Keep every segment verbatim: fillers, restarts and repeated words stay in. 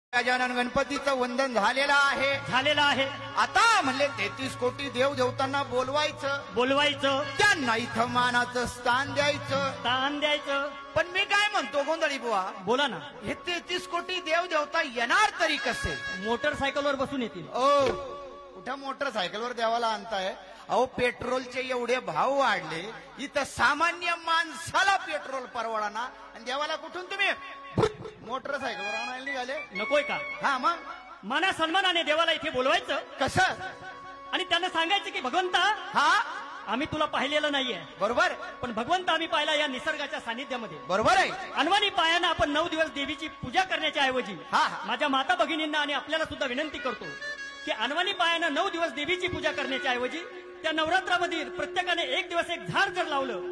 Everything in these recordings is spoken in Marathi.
गजानन गणपतीचं वंदन झालेलं आहे झालेला आहे। आता म्हणले तेहतीस कोटी देव देवतांना बोलवायचं बोलवायचं त्यांना इथं मानाचं स्थान द्यायचं स्थान द्यायचं। पण मी काय म्हणतो गोंधळी बुवा, बोला ना। हे तेहतीस कोटी देव देवता येणार तरी कसे? मोटरसायकलवर बसून येतील। ओ कुठं मोटरसायकलवर देवाला आणताय? अहो पेट्रोलचे एवढे भाव वाढले, इथं सामान्य माणसाला पेट्रोल परवडाना आणि देवाला कुठून तुम्ही मोटरसायकलवर आणायला निघाले? नकोय का? हा मग माना सन्मानाने देवाला इथे बोलवायचं कसं? आणि त्यांना सांगायचं की भगवंता हा आम्ही तुला पाहिलेलं नाहीये, बरोबर, पण भगवंत आम्ही पाहिला या निसर्गाच्या सानिध्यामध्ये। बरोबर आहे। अनवाणी पायानं आपण नऊ दिवस देवीची पूजा करण्याच्या ऐवजी हा, हा. माझ्या माता भगिनींना आणि आपल्याला सुद्धा विनंती करतो की अनवाणी पायानं नऊ दिवस देवीची पूजा करण्याच्या ऐवजी त्या नवरात्रामध्ये प्रत्येकाने एक दिवस एक झाड जर लावलं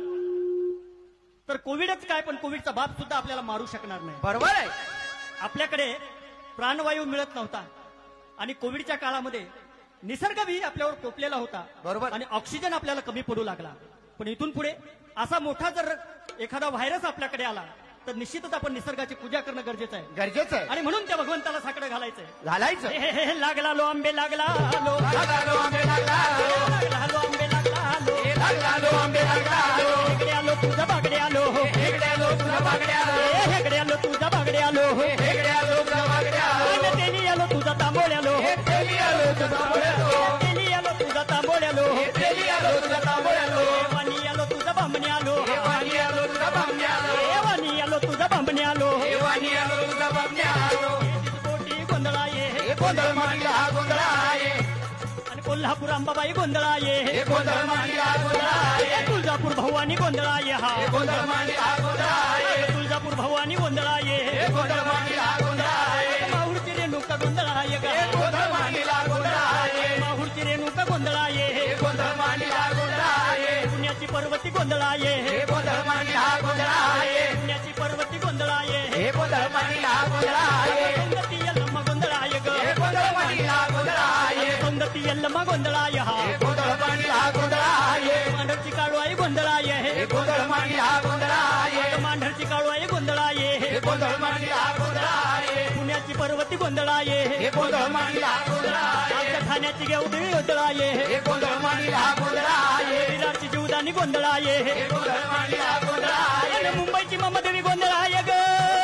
तर कोविडच काय पण कोविडचा बाप सुद्धा आपल्याला मारू शकणार नाही। बरोबर आहे। आपल्याकडे प्राणवायू मिळत नव्हता आणि कोविडच्या काळामध्ये निसर्ग बी आपल्यावर टोपलेला होता, बरोबर, आणि ऑक्सिजन आपल्याला कमी पडू लागला। पण इथून पुढे असा मोठा जर एखादा व्हायरस आपल्याकडे आला तर निश्चितच आपण निसर्गाची पूजा करणं गरजेचं आहे, गरजेचं आहे। आणि म्हणून त्या भगवंताला साकडं घालायचंय, घालायचं। हे हे हे लागला लो आंबे लागला लो लागला लो आंबे लागला लो, लागला लो आंबे लागला लो, हे लागला लो आंबे लागला लो, हेगडे आलो तुझा बागडे आलो, हेगडे आलो तुझा बागडे आलो, हे हेगडे आलो तुझा बागडे आलो, हेगडे आलो तुझा बागडे आलो, तेली आलो तुझा तांबोळे आलो, हे तेली आलो तुझा तांबोळे आलो, तेली आलो तुझा तांबोळे आलो, हे तेली आलो तुझा तांबोळे आलो, वाणी आलो तुझा बांबणे आलो, हे वाणी आलो तुझा बामणे आलो, हे वाणी आलो तुझा बांबणे आलो, हे वाणी आलो तुझा बामणे आलो। कोटी गोंधळा ये, हे गोंधळ मांडला हा गोंधळ आहे, आणि कोल्हापूर अंबाबाई गोंधळा ये, हे गोंधळ मांडला हा गोंधळ आहे, तुळजापूर भवानी गोंधळा ये, हा हे गोंधळ मांडला हा गोंधळ आहे, तुळजापूर भवानी गोंधळा ये, हे गोंधळ मांडला हा गोंधळ आहे, माहूरची रेणुका गोंधळा ये, हे गोंधळ मांडला हा गोंधळ आहे, माहूरची रेणुका गोंधळा ये, हे गोंधळ मांडला हा गोंधळ आहे, पुण्याची पर्वती गोंधळा ये, हे गोंधळ मांडला हा गोंधळ आहे, पुण्याची पर्वती गोंधळा ये, हे गोंधळ मांडला हा गोंधळ आहे, सौंदती यल्लम्मा गोंधळा ये ग, हे गोंधळ मांडला हा गोंधळ आहे, सौंदती यल्लम्मा गोंधळा ये, हा हे गोंधळ मांडला हा गोंधळ आहे, मांढरची काळू आई गोंधळा ये, हे गोंधळ मांडला हा गोंधळ आहे, मांढरची काळू आई गोंधळा ये, हे गोंधळ मांडला हा गोंधळ आहे, पुण्याची पर्वती गोंधळा ये, हे गोंधळ मांडला हा गोंधळ आहे, आमच्या ठाण्याची गेवदळी गोंधळा ये, हे गोंधळ मांडला हा गोंधळ आहे, विरारची जीवदानी गोंधळा ये, हे गोंधळ मांडला हा गोंधळ आहे, आणि मुंबईची ममदेवी गोंधळा ये ग,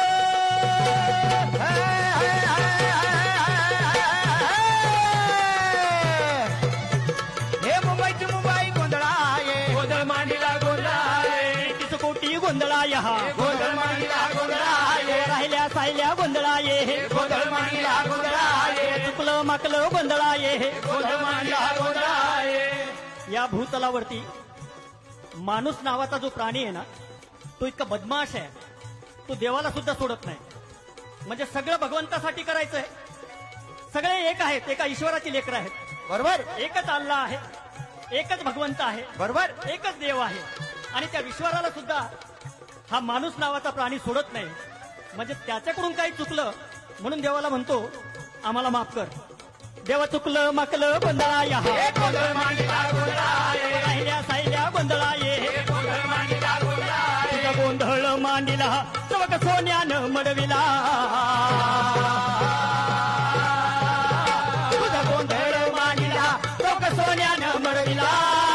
हे मुंबईची मुंबई गोंधळ आहे, गोंधळ मांडला गोंधळ आहे, तीस कोटी गोंधळा ये, हा गोंधळ मांडला गोंधळ आहे, राहिल्या सायल्या गोंधळा ये, गोंधळ मांडला गोंधळ आहे, चुकलं माकलं गोंधळा ये, गोंधळ मांडला गोंधळ आहे। या भूतलावरती माणूस नावाचा जो प्राणी आहे ना तो इतका बदमाश आहे, तो देवाला सुद्धा सोडत नाही। म्हणजे सगळं भगवंतासाठी करायचंय, सगळे एक आहेत, एका ईश्वराची लेकरं आहेत, बरोबर, एकच अल्लाह आहे, एकच भगवंत आहे, बरोबर, एकच देव आहे, आणि त्या ईश्वराला सुद्धा हा माणूस नावाचा प्राणी सोडत नाही। म्हणजे त्याच्याकडून काही चुकलं म्हणून देवाला म्हणतो आम्हाला माफ कर, देवा चुकलं माकलं गोंधळा या, हे गोंधळ मांडला गोंधळ आहे, राहिल्या सायल्या गोंधळा ये, हे गोंधळ मांडला गोंधळ आहे, तुझा गोंधळ मांडिला चवक सोन्यानं मडविला, तुझा गोंधळ मांडिला चवक सोन्यानं मडविला।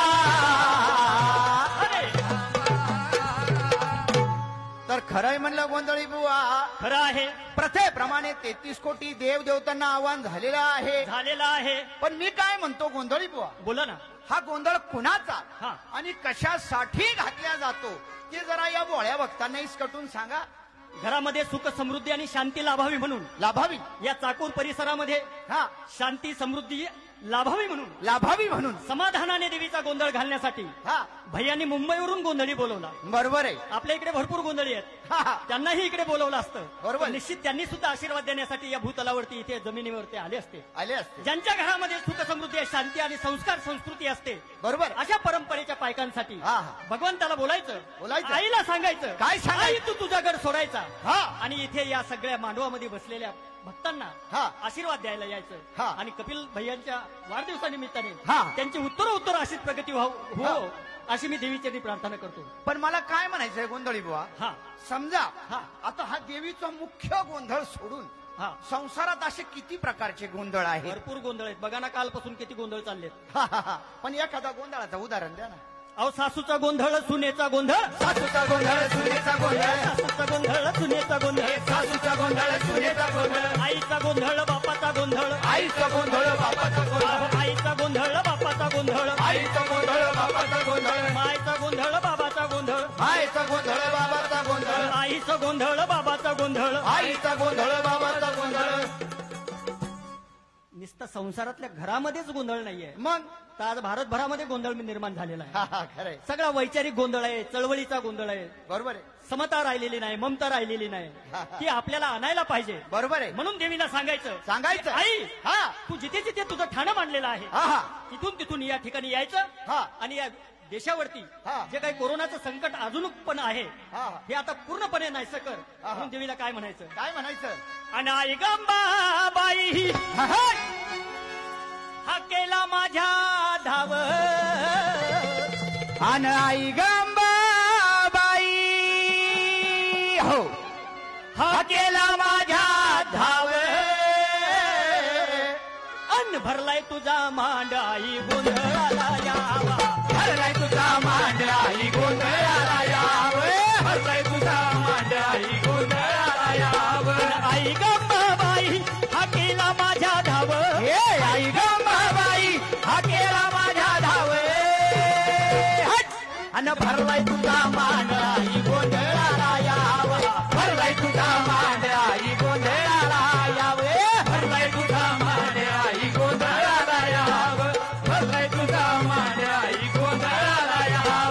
तर खरंय म्हणलं गोंधळी बुवा, खरं आहे, प्रथेप्रमाणे तेहतीस कोटी देव देवतांना आव्हान झालेलं आहे, झालेला आहे। पण मी काय म्हणतो गोंधळी बुवा, बोला ना। हा गोंधळ कुणाचा हा. आणि कशासाठी घातला जातो ते जरा या बोळ्या भक्तांना इसकटून सांगा। घरामध्ये सुख समृद्धी आणि शांती लाभावी म्हणून, लाभावी, या चाकूर परिसरामध्ये हा, शांती समृद्धी लाभावी म्हणून, लाभावी म्हणून समाधानाने देवीचा गोंधळ घालण्यासाठी हा, भैयांनी मुंबईवरून गोंधळी बोलवला। बरोबर आहे। आपल्या इकडे भरपूर गोंधळी आहेत, हा, हा, त्यांनाही इकडे बोलवलं असतं, बरोबर. पण निश्चित त्यांनी सुद्धा आशीर्वाद देण्यासाठी या भूतलावरती इथे जमिनीवरती आले असते। आले असते, ज्यांच्या घरामध्ये सुख समृद्धी शांती आणि संस्कार संस्कृती असते, बरोबर, अशा परंपरेच्या पायकांसाठी हा, हा. भगवंताला बोलायचं, बोलायचं. आईला सांगायचं, काय सांगायचं? आई तू तुझा घर सोडायचा, हा, आणि इथे या सगळ्या मांडवामध्ये बसलेल्या भक्तांना हा, आशीर्वाद द्यायला यायचं, हा. आणि कपिल भैयांच्या वाढदिवसानिमित्ताने हा. त्यांची उत्तर उत्तर अशीच प्रगती व्हाव हा. हो अशी मी देवीची प्रार्थना करतो। पण मला काय म्हणायचंय गोंधळी बुवा, हा समजा हा. आता हा देवीचा मुख्य गोंधळ सोडून हा. संसारात असे किती प्रकारचे गोंधळ आहेत भरपूर गोंधळ आहेत बघा ना कालपासून किती गोंधळ चाललेत. हा, हा, हा. पण एखादा गोंधळाचं उदाहरण द्या ना. अहो सासूचा गोंधळ सुनेचा गोंधळ सासूचा गोंधळ सुनेचा गोंधळ सासूचा गोंधळ सुनेचा गोंधळ सासूचा गोंधळ सुनेचा गोंधळ आईचा गोंधळ बापाचा गोंधळ आईचा गोंधळ बापाचा गोंधळ आईचा गोंधळ बापाचा गोंधळ आईचा गोंधळ बापाचा गोंधळ मायचा गोंधळ बाबाचा गोंधळ आईचा गोंधळ बाबाचा गोंधळ आईचा गोंधळ बाबाचा गोंधळ आईचा गोंधळ बाबाचा गोंधळ. नुसतं संसारातल्या घरामध्येच गोंधळ नाहीये, मग तर आज भारतभरामध्ये गोंधळ निर्माण झालेला आहे. हा हा खरंय, सगळा वैचारिक गोंधळ आहे, चळवळीचा गोंधळ आहे, बरोबर आहे, समता राहिलेली नाही, ममता राहिलेली नाही. ती आपल्याला आणायला पाहिजे. बरोबर आहे. म्हणून देवीला सांगायचं सांगायचं आई हा तू जिथे जिथे तुझं ठाणं मांडलेलं आहे हा हा तिथून तिथून या ठिकाणी यायचं हा. आणि या देशावरती हा. जे काही कोरोनाचं संकट अजून पण आहे हा, हा. हे आता पूर्णपणे नाहीसं कर. हा. म्हणून देवीला काय म्हणायचं काय म्हणायचं. अनाई गंबाबाई हा, हा. हा केला माझ्या धाव अन आई गंबाबाई हो हा केला माझ्या धाव अन्न भरलाय तुझा मांडाई गोंधळाला यावा भरलाय तुझा मांडळाई गोंधळाला याव भरलाय तुझा मांडळाई गोंधळाला याव. आई गंबाबाई हा केला माझ्या धाव हे आई गंबाबाई हा केला माझ्या धाव अन भरलाय तुझा मांडळाई गोंधळाला याव भरलाय तुझा मांडळाई गोंधळाला याव भरलाय तुझा मांडळाई गोंधळाला याव भरलाय तुझा मांडळाई गोंधळाला याव.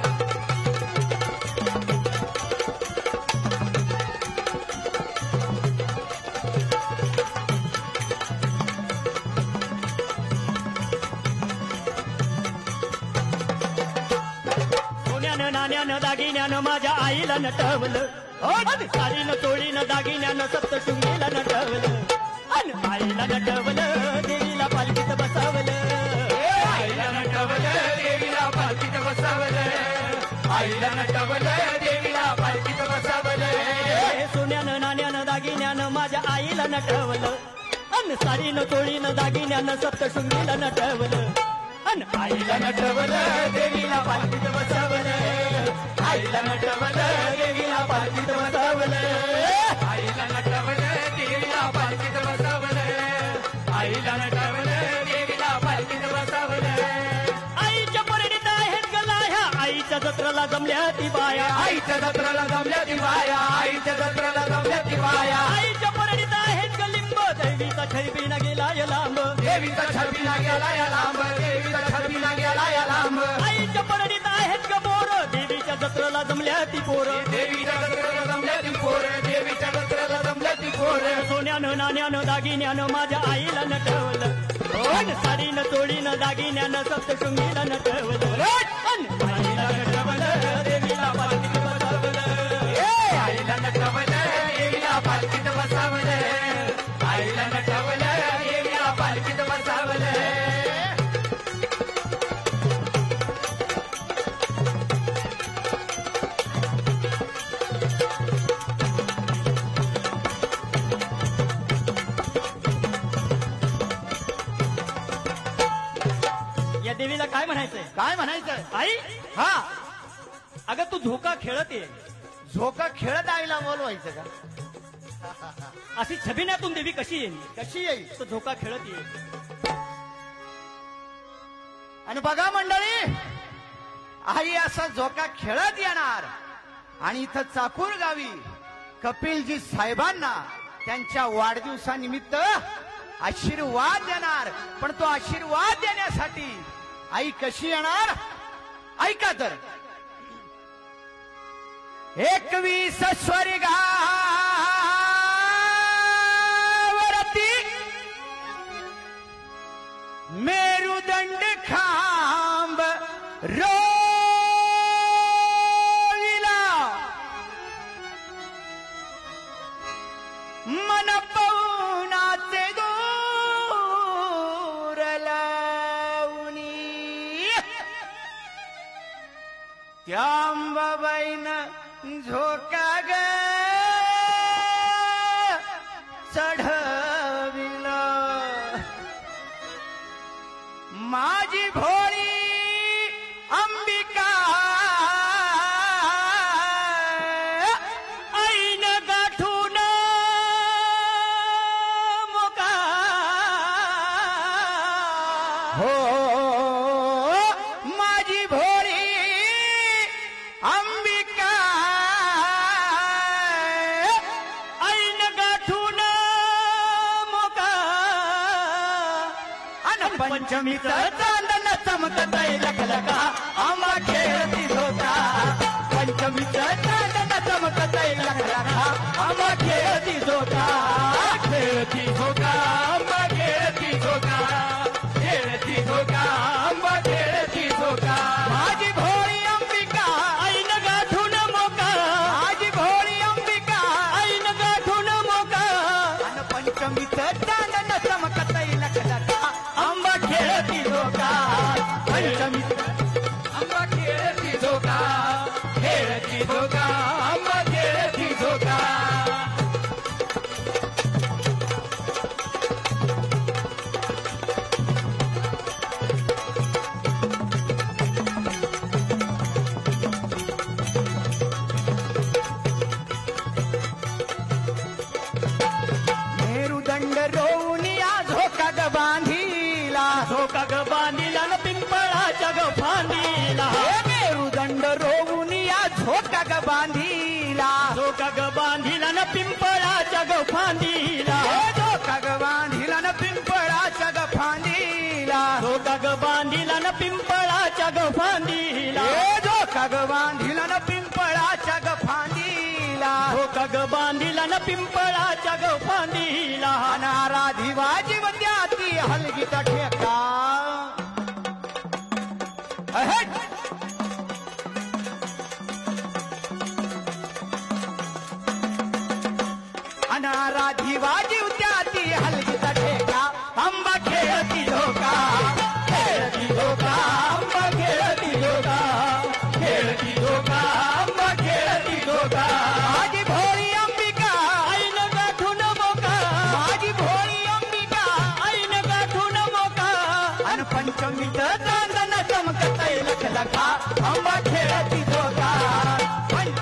सोन्यानं नाण्यानं दागिन्यानं माझ्या आईला नटवलं आणि साडीनं चोळीनं दागिन्यानं सप्तशृंगीला नटवलं आणि आईला नटवलं देवीला पालखीत बसवलं आईला नटवलं देवीला पालखीत बसवलं आईला नटवलं देवीला पालखीत बसवलं. हे सोन्यानं नाण्यानं दागिन्यानं माझ्या आईला नटवलं आणि साडीनं चोळीनं दागिन्यानं सप्तशृंगीला नटवलं आणि आईला नटवलं देवीला पालखीत बसवलं आईला नटवलं देवीला पालखीत बसवलं आईला नटवलं देवीला पालखीत बसवलं आईला नटवलं देवीला पालखीत बसवलं. आईच्या परडीत आहेत गला ह्या आईच्या जत्राला जमल्या ती बाया आईच्या जत्राला जमल्या ती बाया आईच्या जत्राला जमल्या ती बाया आईच्या परडीत आहेत गलिंब देवीचा छैबीना गेला या लांब देवीचा छबिना गेला या लांब देवीचा छबिना गेला या लांब आईच्या परडीत आहेत ग बोर देवीच्या जत्राला जमल्या ती पोर देवीच्या जत्रेला जमल्या ती पोरं देवीच्या जत्रेला जमल्या ती पोरं. सोन्यानं नाण्यानं दागिन्यानं माझ्या आईला नटवलं आणि साडीनं चोळीनं दागिन्यानं सप्तशृंगीला नटवलं आणि आईला नटवलं देवीला पालखीत बसवलं ए, आईला नटवलं देवीला पालखीत बसवलं आईला नटवलं देवीला पालखीत बसवलं. या देवीला काय म्हणायचंय काय म्हणायचं. आई हा अगं तू झोका खेळत ये झोका खेळत आईला बोलवायचं का. अशी छबिन्यातून देवी कशी येईल कशी येईल. तो झोका खेळत ये आणि बघा मंडळी आई असा झोका खेळत येणार आणि इथं चाकूर गावी कपिलजी साहेबांना त्यांच्या वाढदिवसानिमित्त आशीर्वाद देणार. पण तो आशीर्वाद देण्यासाठी आई कशी येणार ऐका तर. एकवीस स्वर्गावरती मेरुदंड खांब रोविला मन पवनाचे दूर लावणी त्याबाईन झोका ग चढ पंचमीचं चांदण चमकतय लखलखा आंबा खेळती झोका पंचमीचं चांदण चमकतय लखलखा आंबा खेळती झोका खेळती झोका आंबा खेळती झोका खेळती झोका आंबा खेळती झोका माझी भोळी अंबिका ऐन गाठून मोका माझी भोळी अंबिका ऐन गाठून मोका अन पंचमीचं चांदण चमकतय लखलखा आंबा खेळती झोका पंचमीचं आंबा खेळती झोका खेळती झोका आंबा खेळती झोका मेरुदंड रोवूनिया झोका ग बांधीला झोका ग बांधिला न पिंपळाच्या ग फांदीला हे मेरुदंड रोवूनिया झोका ग बांधीला झोका ग बांधिला न पिंपळाच्या ग फांदीला हे झोका ग बांधीला न पिंपळाच्या ग फांदीला झोका ग बांधिला न पिंपळाच्या ग फांदीला हे झोका ग बांधीला न पिंपळाच्या ग फांदीला झोका ग बांधिला न पिंपळाच्या ग फांदीला अनाराधी वाजीवत्या ती हलगीचा ठेका अहट! अनाराधी वाजीवत्या ती हलगीचा ठेका आंबा खेळती झोका खेळती झोका आंबा खेळती झोका खेळती झोका आंबा खेळती झोका माझी भोळी अंबिका ऐन गाठून मोका माझी भोळी अंबिका ऐन गाठून मोका अन पंचमीचं चांदण चमकतय लखलखा आंबा खेळती झोका पं-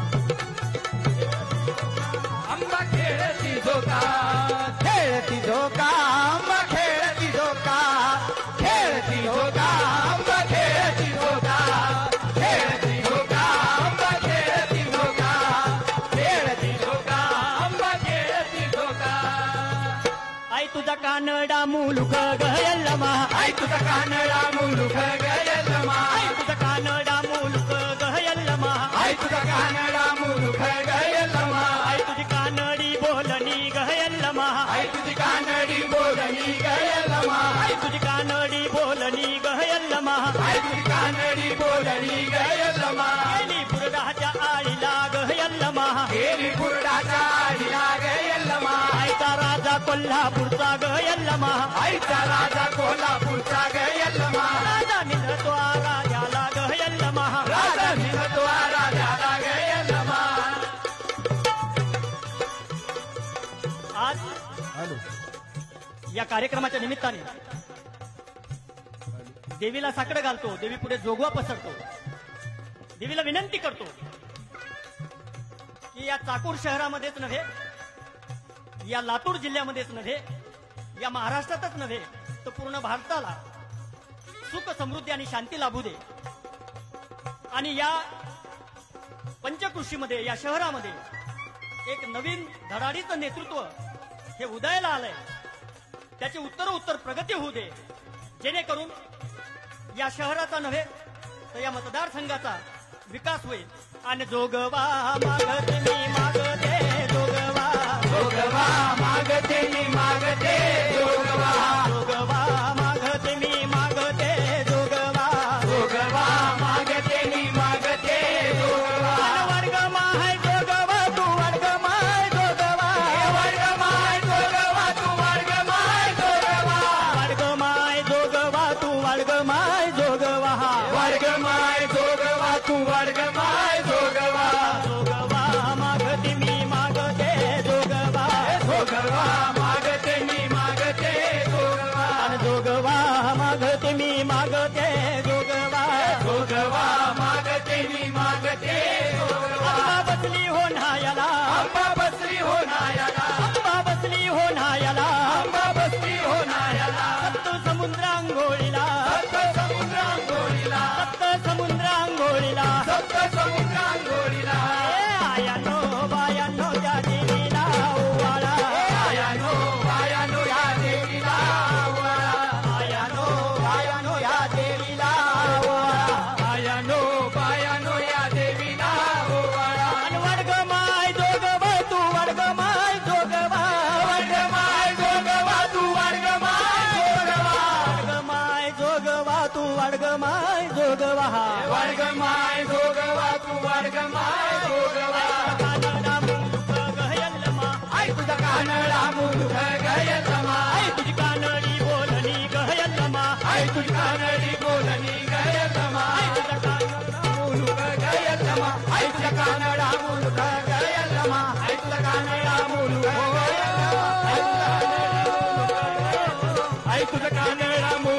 आंबा खेळती झोका खेळती झोका आंबा खेळती झोका खेळती झोका आंबा खेळती झोका खेळती झोका आंबा खेळती झोका खेळती झोका आंबा खेळती झोका आई तुझा कानडा मुलुक गयल्लमा आई तुझा कानडा मुलुख गयल्लमा आई तुझा कानडा मुलुक गयल्लमा आई तुझा कानडा मुलुख गयल्लमा आई तुझी कानडी बोलणी गयल्लमा आई तुझी कानडी बोलणी गयल्लमा आई तुझी कानडी बोलणी गयल्लमा आई तुझी कानडी बोलणी गयल्लमा गेली बुरडाच्या आळीला गयल्लमा गेली बुरडाच्या आडीला गयल्लमा आईचा राजा कोल्हापूरचा गयल्लमा आईचा राजा कोल्हापूरचा गयल्लमा राजा निघतो राजाला गयल्लमा राजा निघतो राजाला गयल्लमा आज या कार्यक्रमाच्या निमित्ताने देवीला साकडं घालतो, देवी पुढे जोगवा पसरतो, देवीला विनंती करतो की या चाकूर शहरामध्येच नव्हे, या लातूर जिल्ह्यामध्येच नव्हे, या महाराष्ट्रातच नव्हे तर पूर्ण भारताला सुख समृद्धी आणि शांती लाभू दे. आणि या पंचकृषीमध्ये, या शहरामध्ये एक नवीन धडाडीचं नेतृत्व हे उदयाला आलंय, त्याची उत्तर उत्तर प्रगती होऊ दे, जेणेकरून या शहराचा नव्हे तर या मतदारसंघाचा विकास होईल. आणि जोगवा मागते मी मागते जोगवा जोगवा मागते मी मागते जोगवा जोगवा मागते मी मागते जोगवा जोगवा मागते मी मागते जोगवा वर्ग माय जोगवा तू वर्ग माय जोगवा वर्ग माय जोगवा तू वर्ग माय जोगवा वर्ग माय जोगवा तू वर्ग माय जोगवा वर्ग माय जोगवा तू वर्ग माय जोगवा जोगवा मागते मी मागते जोगवा जोगवा मागते मी मागते जोगवा आणि जोगवा मागते मी मागते जोगवा जोगवा मागते मी मागते जोगवा आंबा बसली हो नायाला आंबा बसली हो नायाला आंबा बसली हो नायाला आंबा बसली हो नायाला सप्त समुद्र अंघोळीला सप्त समुद्र अंघोळीला सप्त समुद्र अंघोळीला सप्त समुद्र अंघोळीला ए आयानो बायानो त्या देवीला ओवाळा आयानो आयानो या देवीला वळा. आया वाडग माय जोगवा वाडग माय जोगवा तू वाडग माय जोगवा कानडा मुलुक गहयल्लमा आई तुझा कानडा मुलुक गयल्लमा आई तुझी कानडी बोलणी गहयल्लमा आई तुझी कानडी बोलणी गयल्लमा आई तुझा कानडा मुलुक गयल्लमा आई तुझा कानडा मुलुक गयल्लमा आई तुझा कानडा मुलुक गयल्लमा आई तुझा कानडा मुलुक